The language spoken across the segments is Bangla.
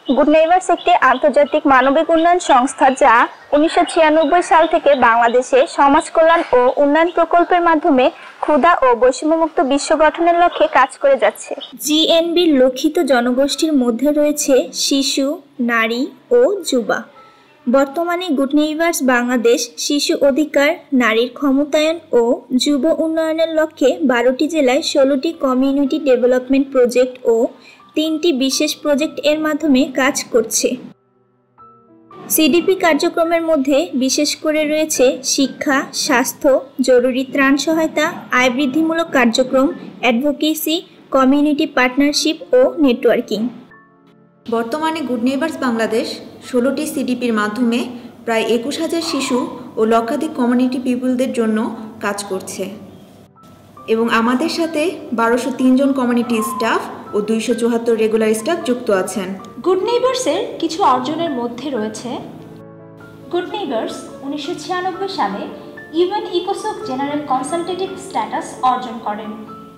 গুড নেইবারস একটি আন্তর্জাতিক মানবিক উন্নয়ন সংস্থা যা 1996 সাল থেকে বাংলাদেশে সমাজ কল্যাণ ও উন্নয়ন প্রকল্পের মাধ্যমে ক্ষুধা ও বৈষম্যমুক্ত বিশ্ব গঠনের লক্ষ্যে কাজ করে যাচ্ছে। জিএনবির লক্ষিত জনগোষ্ঠীর মধ্যে রয়েছে শিশু, নারী ও যুবা। বর্তমানে গুড নেইবারস বাংলাদেশ শিশু অধিকার, নারীর ক্ষমতায়ন ও যুব উন্নয়নের লক্ষ্যে 12টি জেলায় 16টি কমিউনিটি ডেভেলপমেন্ট প্রজেক্ট ও 3টি বিশেষ প্রজেক্ট এর মাধ্যমে কাজ করছে। সিডিপি কার্যক্রমের মধ্যে বিশেষ করে রয়েছে শিক্ষা, স্বাস্থ্য, জরুরি ত্রাণ সহায়তা, আয় বৃদ্ধিমূলক কার্যক্রম, অ্যাডভোকেসি, কমিউনিটি পার্টনারশিপ ও নেটওয়ার্কিং। বর্তমানে গুড নেইবারস বাংলাদেশ 16টি সিডিপির মাধ্যমে প্রায় 21,000 শিশু ও লক্ষাধিক কমিউনিটি পিপলদের জন্য কাজ করছে এবং আমাদের সাথে 1203 জন কমিউনিটি স্টাফ ও 274 রেগুলার স্টাফ যুক্ত আছেন। গুড নেইবারসের কিছু অর্জনের মধ্যে রয়েছে গুড নেইবারস 1996 সালে ইউএন ইকোসোক জেনারেল কনসালটেটিভ স্ট্যাটাস অর্জন করেন।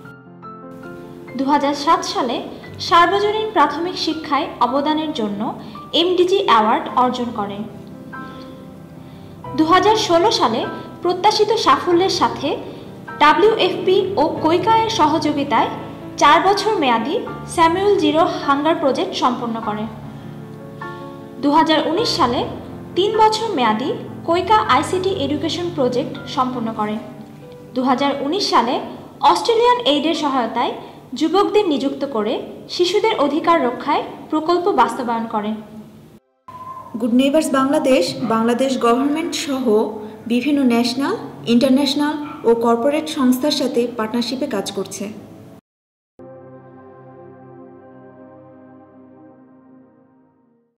2007 সালে সার্বজনীন প্রাথমিক শিক্ষায় অবদানের জন্য এমডিজি অ্যাওয়ার্ড অর্জন করে। 2016 সালে প্রত্যাশিত সাফল্যের সাথে ডাব্লিউএফপি ও কোইকা-এর সহযোগিতায় 4 বছর মেয়াদী স্যামুয়েল জিরো হাঙ্গার প্রজেক্ট সম্পন্ন করে। 2019 সালে 3 বছর মেয়াদী কোইকা আইসিটি এডুকেশন প্রজেক্ট সম্পন্ন করে। 2019 সালে অস্ট্রেলিয়ান এইডের সহায়তায় যুবকদের নিযুক্ত করে শিশুদের অধিকার রক্ষায় প্রকল্প বাস্তবায়ন করে। Good Neighbors Bangladesh Bangladesh government সহ বিভিন্ন ন্যাশনাল, ইন্টারন্যাশনাল ও কর্পোরেট সংস্থার সাথে পার্টনারশিপে কাজ করছে।